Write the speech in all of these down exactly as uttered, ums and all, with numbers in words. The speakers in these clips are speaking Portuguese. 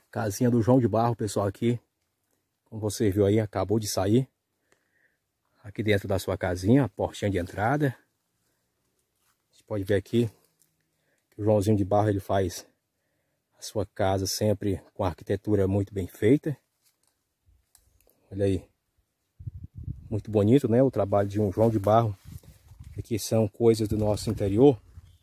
Casinha do João de Barro, pessoal, aqui. Como você viu aí, acabou de sair. Aqui dentro da sua casinha, a portinha de entrada. Você pode ver aqui que o Joãozinho de Barro, ele faz a sua casa sempre com arquitetura muito bem feita. Olha aí. Muito bonito, né? O trabalho de um João de Barro. Aqui são coisas do nosso interior.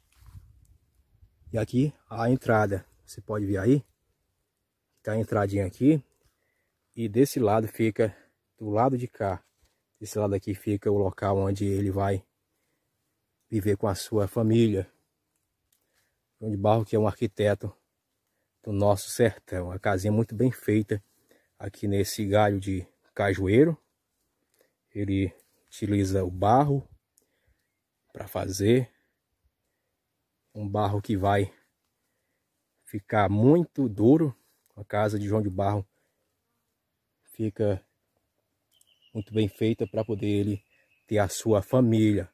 E aqui a entrada. Você pode ver aí. Tá a entradinha aqui. E desse lado fica, do lado de cá, desse lado aqui fica o local onde ele vai viver com a sua família. João de Barro, que é um arquiteto do nosso sertão. A casinha muito bem feita aqui nesse galho de cajueiro. Ele utiliza o barro para fazer. Um barro que vai ficar muito duro. A casa de João de Barro fica muito bem feita para poder ele ter a sua família.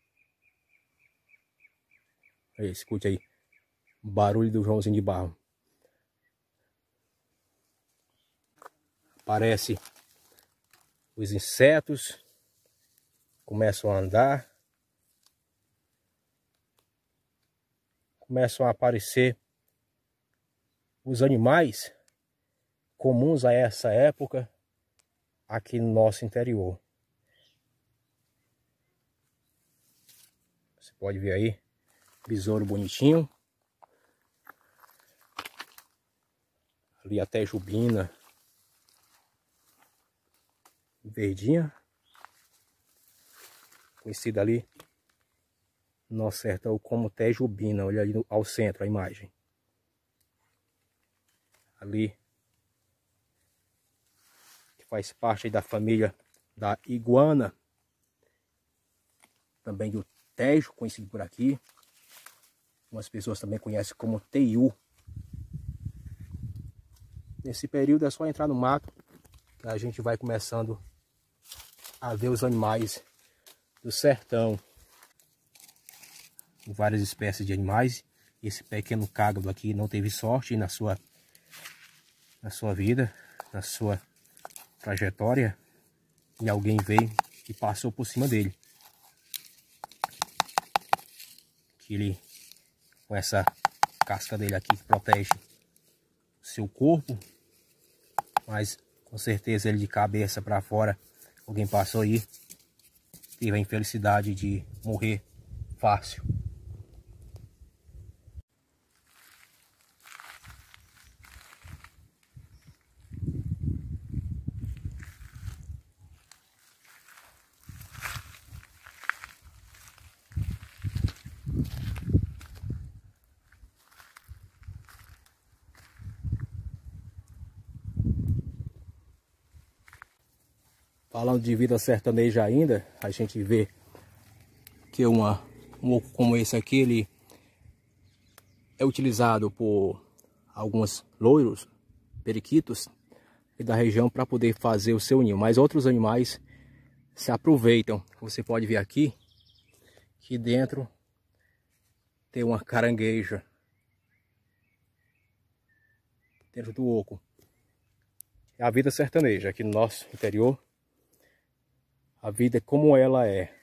Aí, escute aí o barulho do Joãozinho de Barro. Aparece os insetos, começam a andar, começam a aparecer os animais comuns a essa época aqui no nosso interior. Você pode ver aí, besouro bonitinho. Ali até jubina verdinha, conhecida ali no nosso sertão como tejubina. Olha ali ao centro a imagem. Ali faz parte da família da iguana, também do tejo, conhecido por aqui. Algumas pessoas também conhecem como teiu. Nesse período é só entrar no mato que a gente vai começando a ver os animais do sertão. Várias espécies de animais. Esse pequeno cágado aqui não teve sorte na sua, na sua vida, na sua trajetória, e alguém veio e passou por cima dele. Que ele, com essa casca dele aqui que protege o seu corpo, mas com certeza ele de cabeça para fora, alguém passou aí, teve a infelicidade de morrer fácil. Falando de vida sertaneja ainda, a gente vê que uma, um oco como esse aqui, ele é utilizado por alguns loiros, periquitos da região para poder fazer o seu ninho. Mas outros animais se aproveitam. Você pode ver aqui que dentro tem uma carangueja dentro do oco. É a vida sertaneja aqui no nosso interior. A vida é como ela é.